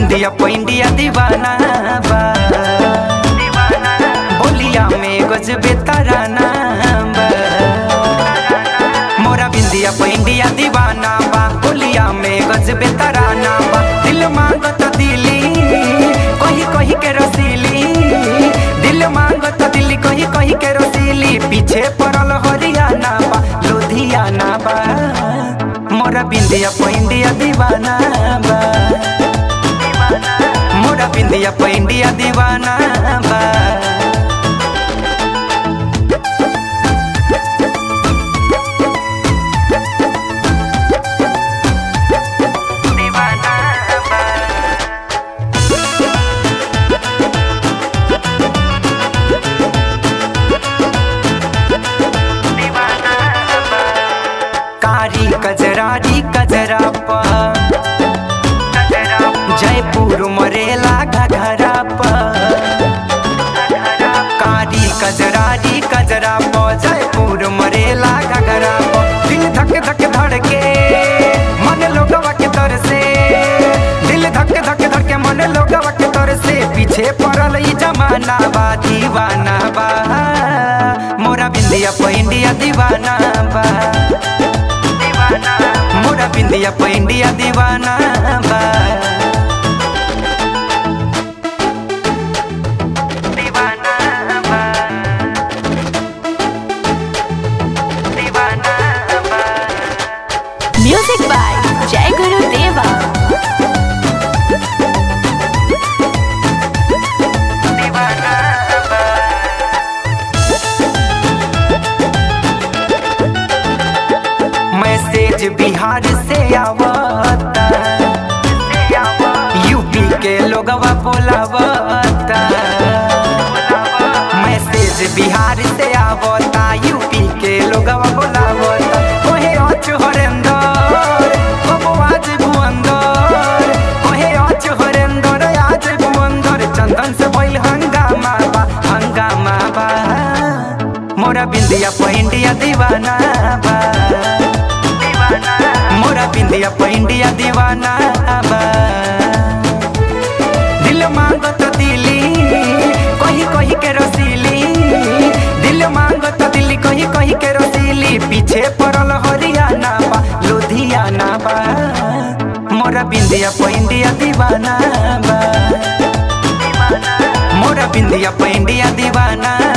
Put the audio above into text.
बिंदिया पैंडिया दीवाना बा, बोलिया में गजबे तराना बा। मोरा बिंदिया पैंडिया दीवाना बा, बोलिया में गजबे तराना बा। दिल मांगत दिली कही कही के रसीली, दिल मांगत दिली कही कही के रसीली। पीछे पड़ल हरियाणा बा लुधियाना बा, मोरा बिंदिया पैंडिया दीवाना बा, मोरा बिंदिया पैंडिया दीवाना बा। कजरारी कजरा पा जयपुर मरेला घघरा पा, कारी कजरारी कजरा पा जयपुर मरेला घघरा पा। दिल धक धक धड़के मन लोगवा के तर से, दिल धक धक धड़के मन लोगवा के तर से। पीछे पड़ल ई जमाना बा दीवाना बा, मोरा बिंदिया पैंडिया दीवाना बा, मोरा बिंदिया पैंडिया दीवाना बा, दीवाना बा, दीवाना बा। म्यूजिक बाय जय गुरु देवा। दीवाना बा। मैसेज बिहार से आवता, यूपी के लोगवा बोलावता। मैसेज बिहार से आवता, यूपी के लोगवा बोलावता। कोहे आज हरेंदर कबो आज भुवंदर, कोहे आज हरेंदर आज भुवंदर। चंदन से भइल हंगामा बा, हंगामा बा। मोरा बिंदिया पैंडिया दीवाना बा, मोरा बिंदिया पैंडिया दीवाना बा। दिल मांगत दिली कही कही के रसीली, दिल मांगत दिली कही कही के रसीली। पीछे पड़ल हरियाणा बा लुधियाना बा, मोरा बिंदिया पैंडिया दीवाना बा, मोरा बिंदिया पैंडिया दीवाना